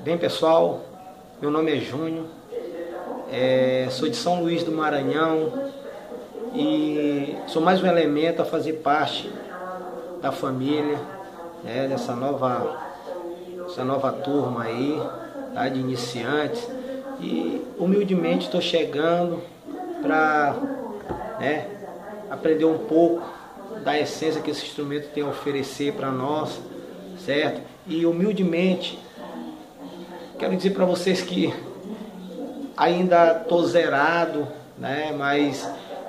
Bem, pessoal, meu nome é Júnior, sou de São Luís do Maranhão e sou mais um elemento a fazer parte da família, né, dessa nova turma aí, tá, de iniciantes, e humildemente estou chegando para aprender um pouco da essência que esse instrumento tem a oferecer para nós, certo? E humildemente quero dizer para vocês que ainda estou zerado, né? Mas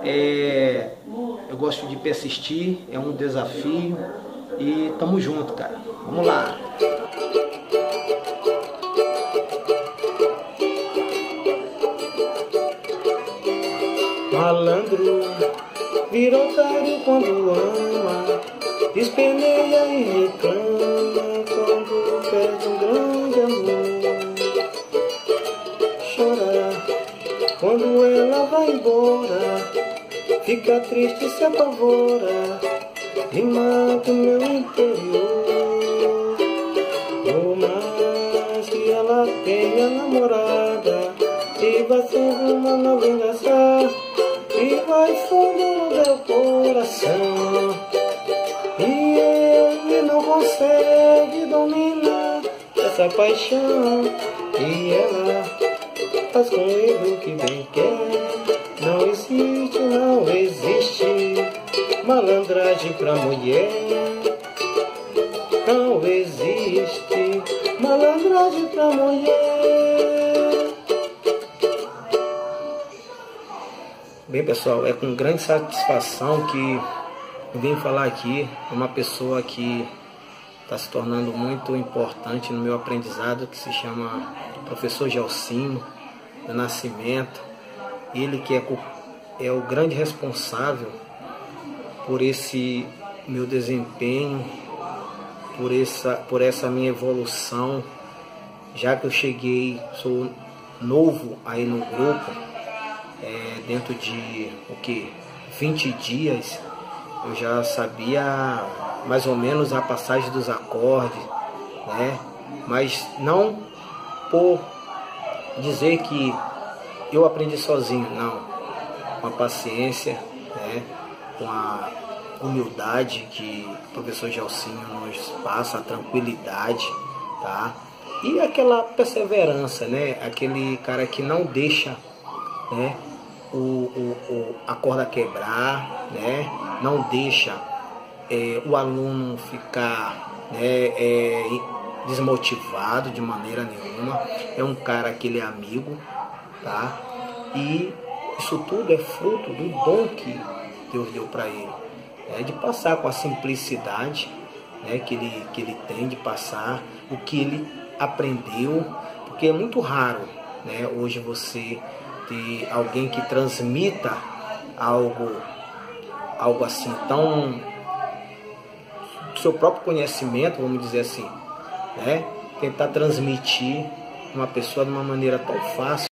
eu gosto de persistir, é um desafio e tamo junto, cara. Vamos lá! Malandro, vira otário quando ama, despeneia e reclama quando perde um grande amor. Chora quando ela vai embora, fica triste e se apavora, e mata o meu interior. Por mais que ela tenha namorada, e vai sendo uma nova engraçada, e vai fundo no meu coração, e ele não consegue dominar essa paixão, e ela faz com ele o que bem quer. Não existe, não existe malandragem pra mulher. Não existe malandragem pra mulher. Bem, pessoal, é com grande satisfação que eu vim falar aqui. Uma pessoa que está se tornando muito importante no meu aprendizado, que se chama professor Gelsinho do Nascimento. Ele que é o grande responsável por esse meu desempenho, por essa minha evolução, já que eu cheguei, sou novo aí no grupo, dentro de 20 dias eu já sabia mais ou menos a passagem dos acordes, né? Mas não por dizer que eu aprendi sozinho, não. Com a paciência, né? Com a humildade que o professor Gelsinho nos passa, a tranquilidade, tá? E aquela perseverança, né? Aquele cara que não deixa, né, a corda quebrar, né? Não deixa o aluno ficar, né, desmotivado de maneira nenhuma. É um cara que ele é amigo, tá? E isso tudo é fruto do dom que Deus deu para ele, de passar com a simplicidade, né, que ele tem, de passar o que ele aprendeu, porque é muito raro, né, hoje você ter alguém que transmita algo assim tão, seu próprio conhecimento, vamos dizer assim, né, tentar transmitir uma pessoa de uma maneira tão fácil.